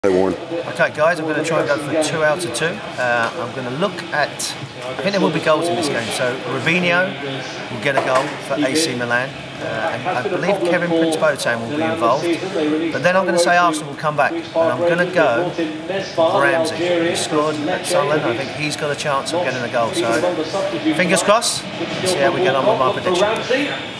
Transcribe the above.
Warren. Okay guys, I'm going to try and go for 2 out of 2. I'm going to look at, I think there will be goals in this game, so Robinho will get a goal for AC Milan, and I believe Kevin Prince Boateng will be involved, but then I'm going to say Arsenal will come back, and I'm going to go for Ramsey. He scored at Sunderland. I think he's got a chance of getting a goal, so fingers crossed. Let's see how we get on with my prediction.